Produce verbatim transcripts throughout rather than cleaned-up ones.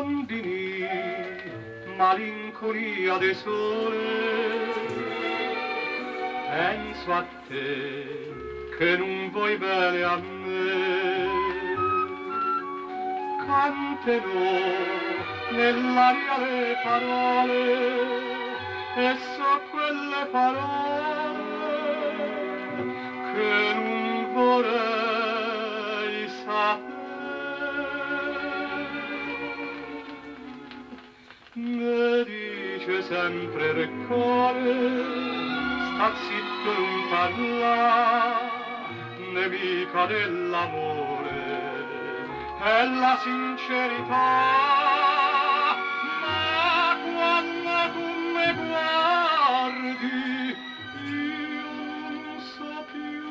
rondini, malinconia del sole, penso a te che non vuoi bene a me, canterò nell'aria le parole, e so quelle parole che non vorrei sapere. Ne dice sempre il cuore, sta zitto non parla, nemica dell'amore è la sincerità. Ma quando tu mi guardi io non so più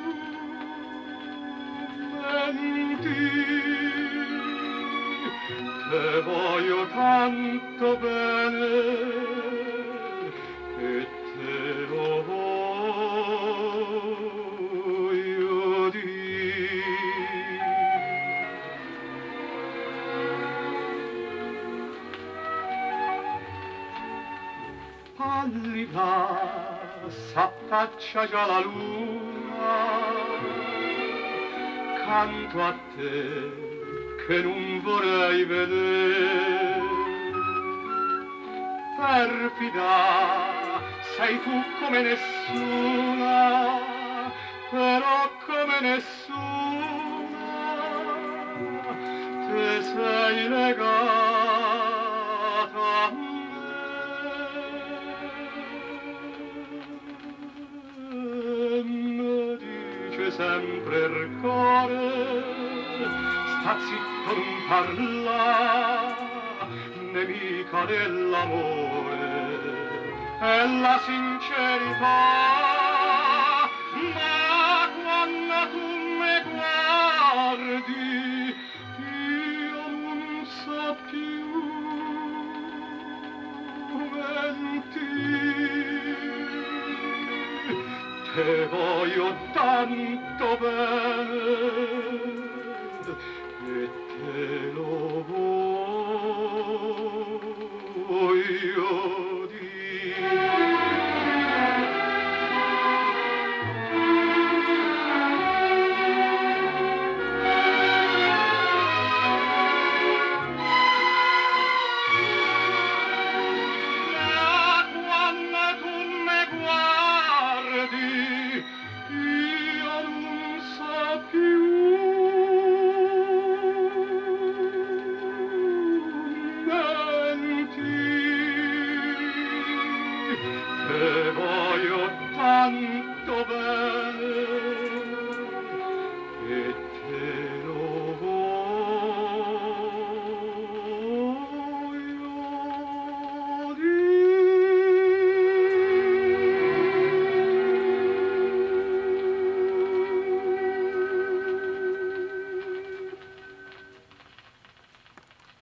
mentir. Te voglio tanto bene e te lo voglio dire. Pallida s'affaccia già la luna, canto a te che non vorrei vedere. Perfida sei tu come nessuna, però come nessuna te sei legata a me. Me dice sempre il cuore, sta zitto non parla, nemica dell'amore è la sincerità. Ma quando tu mi guardi io non so più mentir. Te voglio tanto bene